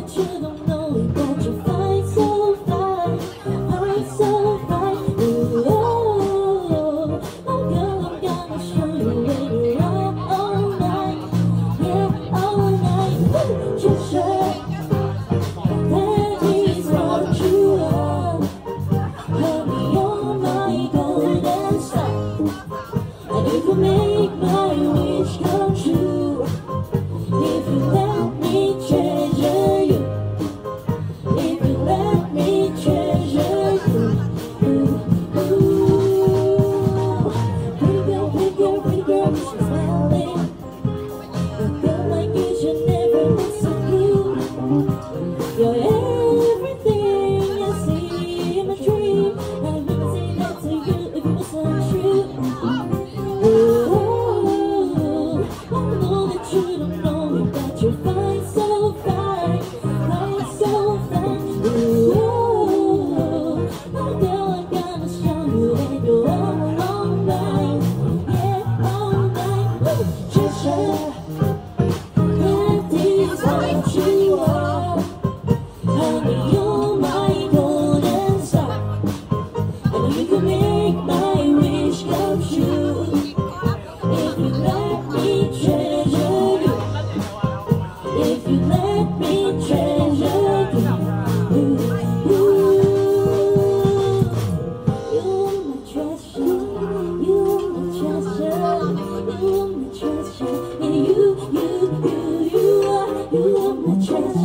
that you don't know it, but you fight so fine, fight so fine. Ooh, oh, oh, girl, I'm gonna show you when you're up all night, yeah, all night. Woo, just that is what you are. Honey, you're my golden star, and you can make my wish come true if you let me treasure you. If you let me treasure you. Ooh, ooh. Pretty girl, she's smiling. A girl like you should never miss a clue. You're everything I see in my dream. I wouldn't say that to you if it wasn't true. Ooh, I know that you don't know it, but you're fine, so fine, fine, so fine. Ooh, oh, girl, I'm gonna show you that you're all night, yeah, all night. Woo, treasure, that is what you are. Honey, you're my golden star, and you can make my wish come true if you let me treasure you. If you let me treasure you. Ooh, ooh. You're my treasure, you're my treasure, you're my treasure, and you are my treasure.